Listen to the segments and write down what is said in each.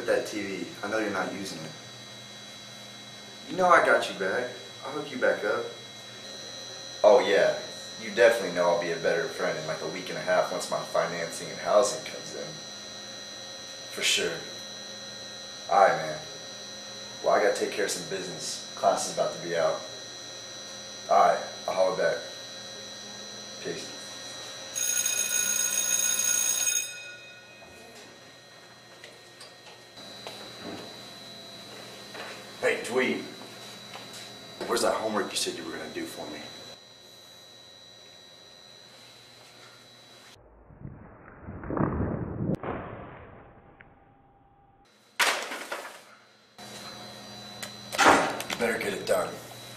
with that TV. I know you're not using it. You know I got you back. I'll hook you back up. Oh yeah, you definitely know I'll be a better friend in like a week and a half once my financing and housing comes in. For sure. Alright, man. Well, I gotta take care of some business. Class is about to be out. Alright, I'll holler back. Peace. Hey, Dweeb. Where's that homework you said you were gonna do for me? You better get it done.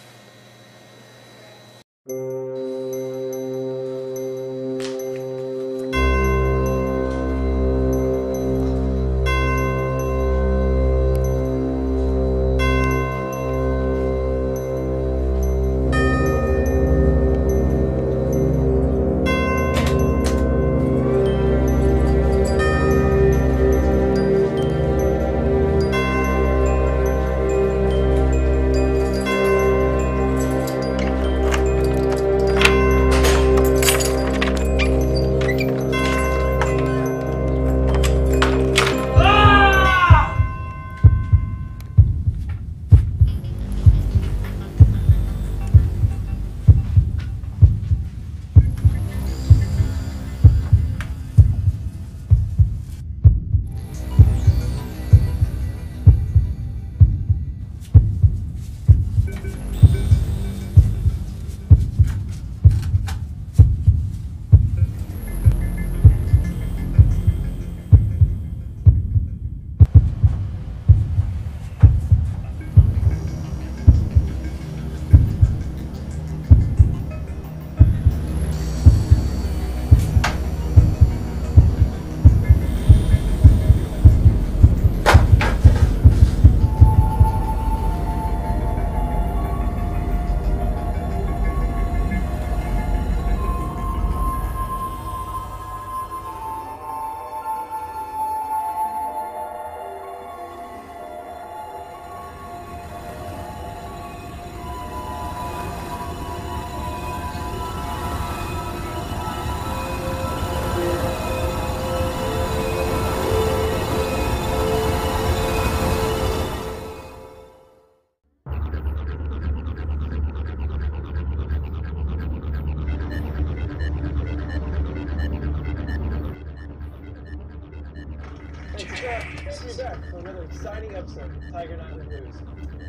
Thank you back for another exciting episode of Tiger Night in the News.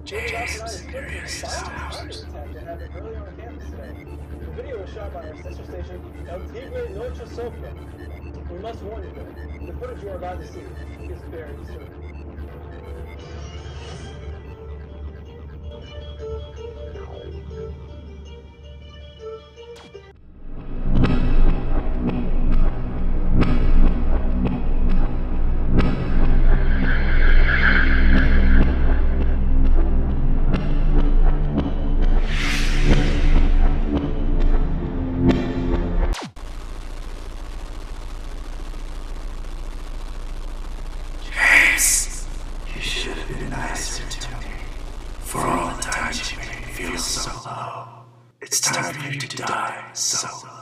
JJ's mysterious attack that happened earlier on campus today. The video was shot by our sister station, El Tigre Noche Sopra. We must warn you though, the footage you are about to see is very disturbing. For all the times you made me feel so low, it's time for you to die, Solow.